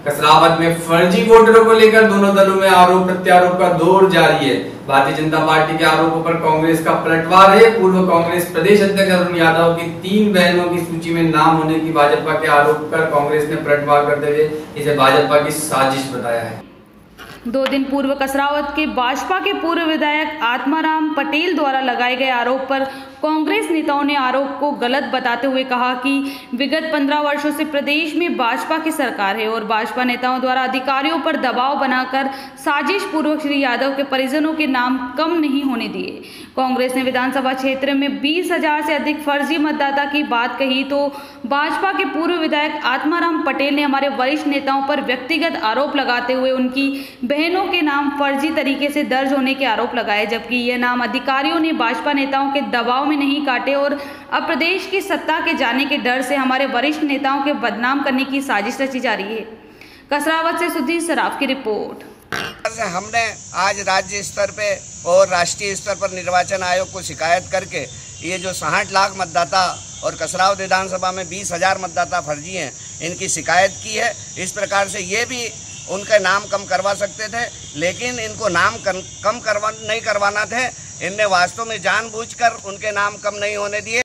कसरावद में फर्जी वोटरों को लेकर दोनों दलों में आरोप प्रत्यारोप का दौर जारी है। भारतीय जनता पार्टी के आरोपों पर कांग्रेस का पलटवार है। पूर्व कांग्रेस प्रदेश अध्यक्ष अरुण यादव की 3 बहनों की सूची में नाम होने की भाजपा के आरोप कर कांग्रेस ने पलटवार करते हुए इसे भाजपा की साजिश बताया है। 2 दिन पूर्व कसरावद के भाजपा के पूर्व विधायक आत्माराम पटेल द्वारा लगाए गए आरोप पर कांग्रेस नेताओं ने आरोप को गलत बताते हुए कहा कि विगत 15 वर्षों से प्रदेश में भाजपा की सरकार है और भाजपा नेताओं द्वारा अधिकारियों पर दबाव बनाकर साजिश पूर्वक श्री यादव के परिजनों के नाम कम नहीं होने दिए। कांग्रेस ने विधानसभा क्षेत्र में 20,000 से अधिक फर्जी मतदाता की बात कही तो भाजपा के पूर्व विधायक आत्माराम पटेल ने हमारे वरिष्ठ नेताओं पर व्यक्तिगत आरोप लगाते हुए उनकी बहनों के नाम फर्जी तरीके से दर्ज होने के आरोप लगाए, जबकि ये नाम अधिकारियों ने भाजपा नेताओं के दबाव में नहीं काटे और अब प्रदेश की सत्ता के जाने के डर से हमारे वरिष्ठ नेताओं के बदनाम करने की साजिश रची जा रही है। कसरावद से सुधीर सराफ की रिपोर्ट। हमने आज राज्य स्तर पे और राष्ट्रीय स्तर पर निर्वाचन आयोग को शिकायत करके ये जो 60 लाख मतदाता और कसरावद विधानसभा में 20,000 मतदाता फर्जी हैं, इनकी शिकायत की है। इस प्रकार से ये भी उनके नाम कम करवा सकते थे, लेकिन इनको नाम कम नहीं करवाना थे। इनने वास्तव में जानबूझकर उनके नाम कम नहीं होने दिए।